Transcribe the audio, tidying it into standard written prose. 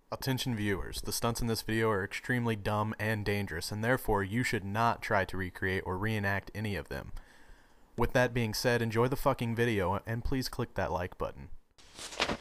Attention viewers, the stunts in this video are extremely dumb and dangerous, and therefore you should not try to recreate or reenact any of them. With that being said, enjoy the fucking video, and please click that like button.